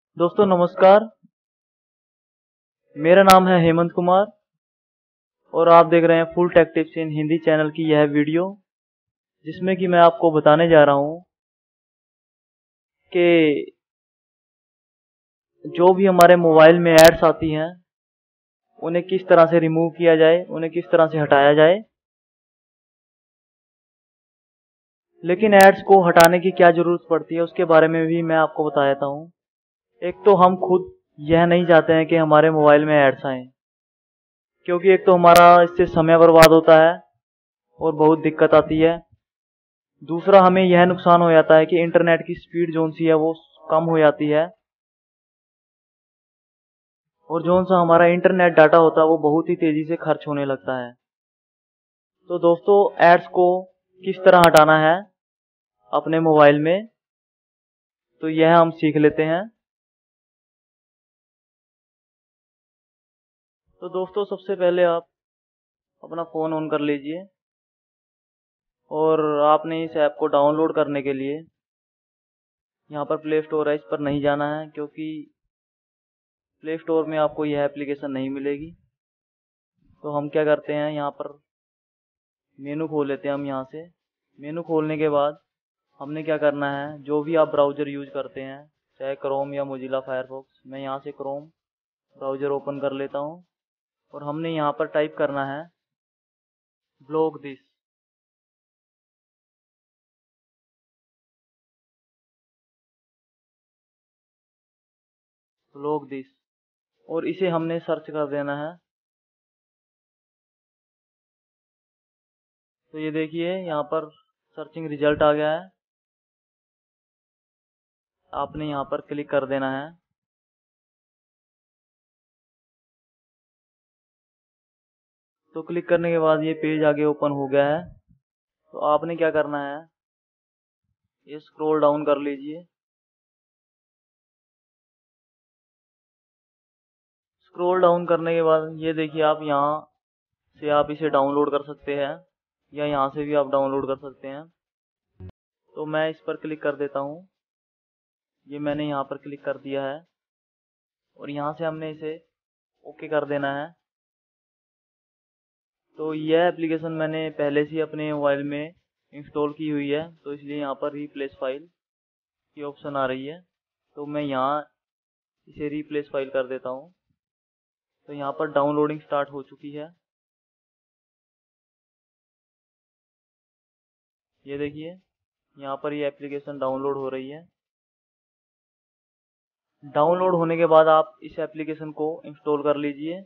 दोस्तों नमस्कार। मेरा नाम है हेमंत कुमार और आप देख रहे हैं full tech tips in Hindi channel की यह वीडियो, जिसमें कि मैं आपको बताने जा रहा हूं कि जो भी हमारे मोबाइल में एड्स आती हैं उन्हें किस तरह से रिमूव किया जाए, उन्हें किस तरह से हटाया जाए। लेकिन एड्स को हटाने की क्या जरूरत पड़ती है उसके बारे में भी मैं आपको बता देता हूं। एक तो हम खुद यह नहीं चाहते हैं कि हमारे मोबाइल में एड्स आए, क्योंकि एक तो हमारा इससे समय बर्बाद होता है और बहुत दिक्कत आती है। दूसरा, हमें यह नुकसान हो जाता है कि इंटरनेट की स्पीड जोन सी है वो कम हो जाती है और जोन सा हमारा इंटरनेट डाटा होता है वो बहुत ही तेजी से खर्च होने लगता है। तो दोस्तों, एड्स को किस तरह हटाना है अपने मोबाइल में, तो यह हम सीख लेते हैं। तो दोस्तों, सबसे पहले आप अपना फ़ोन ऑन कर लीजिए और आपने इस ऐप को डाउनलोड करने के लिए यहाँ पर प्ले स्टोर है, इस पर नहीं जाना है, क्योंकि प्ले स्टोर में आपको यह एप्लीकेशन नहीं मिलेगी। तो हम क्या करते हैं, यहाँ पर मेनू खोल लेते हैं। हम यहाँ से मेनू खोलने के बाद हमने क्या करना है, जो भी आप ब्राउज़र यूज करते हैं, चाहे क्रोम या मोजिला फायरफॉक्स, मैं यहाँ से क्रोम ब्राउज़र ओपन कर लेता हूँ और हमने यहाँ पर टाइप करना है ब्लॉक दिस। ब्लॉक दिस और इसे हमने सर्च कर देना है। तो ये देखिए, यहाँ पर सर्चिंग रिजल्ट आ गया है। आपने यहाँ पर क्लिक कर देना है। तो क्लिक करने के बाद ये पेज आगे ओपन हो गया है। तो आपने क्या करना है, ये स्क्रॉल डाउन कर लीजिए। स्क्रॉल डाउन करने के बाद ये देखिए, आप यहाँ से आप इसे डाउनलोड कर सकते हैं या यहाँ से भी आप डाउनलोड कर सकते हैं। तो मैं इस पर क्लिक कर देता हूँ। ये मैंने यहाँ पर क्लिक कर दिया है और यहाँ से हमने इसे ओके कर देना है। तो यह एप्लीकेशन मैंने पहले से ही अपने मोबाइल में इंस्टॉल की हुई है, तो इसलिए यहाँ पर रिप्लेस फाइल की ऑप्शन आ रही है। तो मैं यहाँ इसे रिप्लेस फाइल कर देता हूँ। तो यहाँ पर डाउनलोडिंग स्टार्ट हो चुकी है। ये देखिए, यहाँ पर ये एप्लीकेशन डाउनलोड हो रही है। डाउनलोड होने के बाद आप इस एप्लीकेशन को इंस्टॉल कर लीजिए।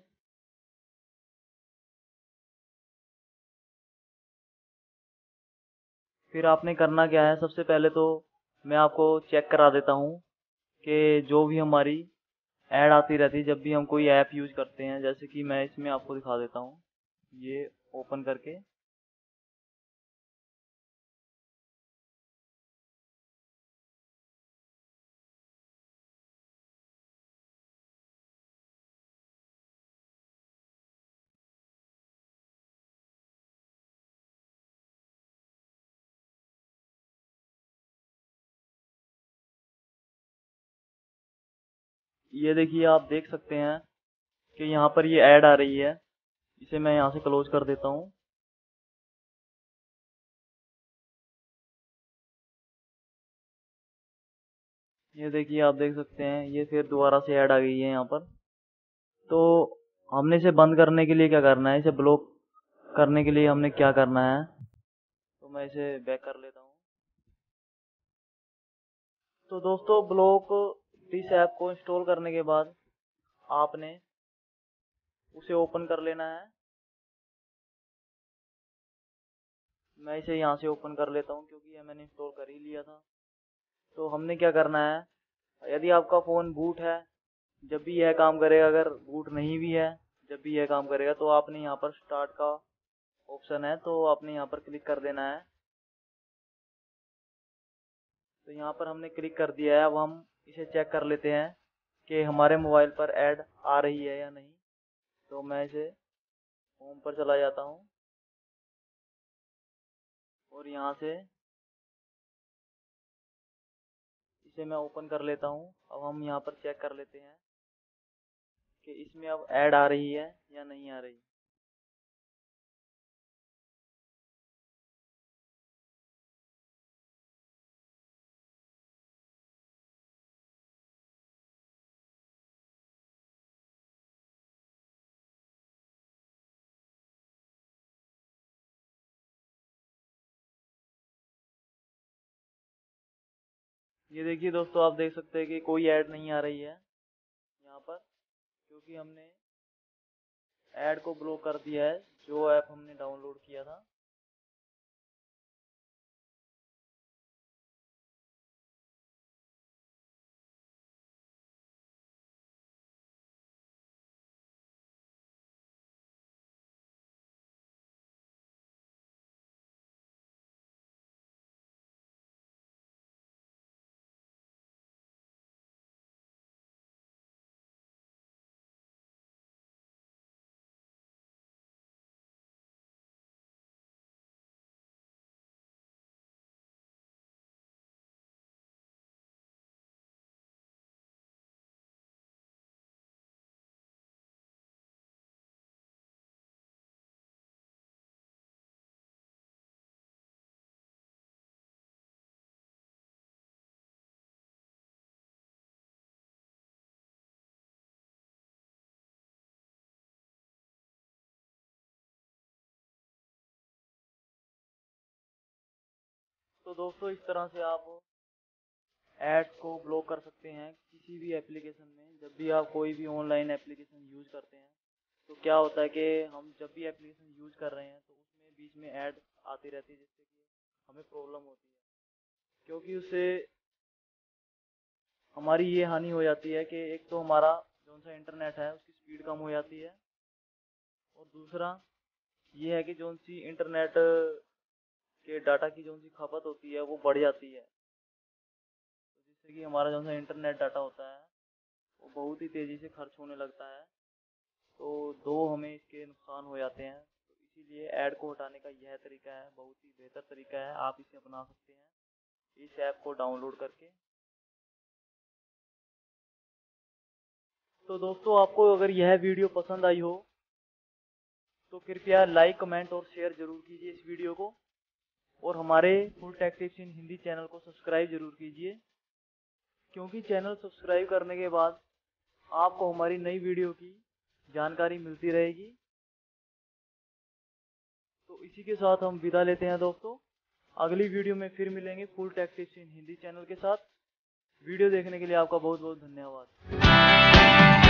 फिर आपने करना क्या है, सबसे पहले तो मैं आपको चेक करा देता हूँ कि जो भी हमारी ऐड आती रहती है जब भी हम कोई ऐप यूज करते हैं, जैसे कि मैं इसमें आपको दिखा देता हूँ, ये ओपन करके। ये देखिए, आप देख सकते हैं कि यहाँ पर ये ऐड आ रही है। इसे मैं यहाँ से क्लोज कर देता हूँ। ये देखिए, आप देख सकते हैं ये फिर दोबारा से ऐड आ गई है यहाँ पर। तो हमने इसे बंद करने के लिए क्या करना है, इसे ब्लॉक करने के लिए हमने क्या करना है, तो मैं इसे बैक कर लेता हूँ। तो दोस्तों, ब्लॉक दिस ऐप को इंस्टॉल करने के बाद आपने उसे ओपन कर लेना है। मैं इसे यहाँ से ओपन कर लेता हूँ क्योंकि यह मैंने इंस्टॉल कर ही लिया था। तो हमने क्या करना है, यदि आपका फ़ोन बूट है जब भी यह काम करेगा, अगर बूट नहीं भी है जब भी यह काम करेगा, तो आपने यहाँ पर स्टार्ट का ऑप्शन है, तो आपने यहाँ पर क्लिक कर देना है। तो यहाँ पर हमने क्लिक कर दिया है। अब हम इसे चेक कर लेते हैं कि हमारे मोबाइल पर ऐड आ रही है या नहीं। तो मैं इसे होम पर चला जाता हूँ और यहाँ से इसे मैं ओपन कर लेता हूँ। अब हम यहाँ पर चेक कर लेते हैं कि इसमें अब ऐड आ रही है या नहीं आ रही। ये देखिए दोस्तों, आप देख सकते हैं कि कोई ऐड नहीं आ रही है यहाँ पर, क्योंकि हमने ऐड को ब्लॉक कर दिया है जो ऐप हमने डाउनलोड किया था। तो दोस्तों, इस तरह से आप एड्स को ब्लॉक कर सकते हैं किसी भी एप्लीकेशन में। जब भी आप कोई भी ऑनलाइन एप्लीकेशन यूज करते हैं तो क्या होता है कि हम जब भी एप्लीकेशन यूज कर रहे हैं तो उसमें बीच में ऐड आती रहती है, जिससे कि हमें प्रॉब्लम होती है, क्योंकि उससे हमारी ये हानि हो जाती है कि एक तो हमारा जो सा इंटरनेट है उसकी स्पीड कम हो जाती है, और दूसरा ये है कि जो सी इंटरनेट के डाटा की जो सी खपत होती है वो बढ़ जाती है, तो जिससे कि हमारा जो सा इंटरनेट डाटा होता है वो बहुत ही तेज़ी से खर्च होने लगता है। तो दो हमें इसके नुकसान हो जाते हैं। तो इसीलिए ऐड को हटाने का यह तरीका है, बहुत ही बेहतर तरीका है, आप इसे अपना सकते हैं इस ऐप को डाउनलोड करके। तो दोस्तों, आपको अगर यह वीडियो पसंद आई हो तो कृपया लाइक, कमेंट और शेयर जरूर कीजिए इस वीडियो को, और हमारे full tech tips in Hindi channel को सब्सक्राइब जरूर कीजिए, क्योंकि चैनल सब्सक्राइब करने के बाद आपको हमारी नई वीडियो की जानकारी मिलती रहेगी। तो इसी के साथ हम विदा लेते हैं दोस्तों। अगली वीडियो में फिर मिलेंगे full tech tips in Hindi channel के साथ। वीडियो देखने के लिए आपका बहुत बहुत धन्यवाद।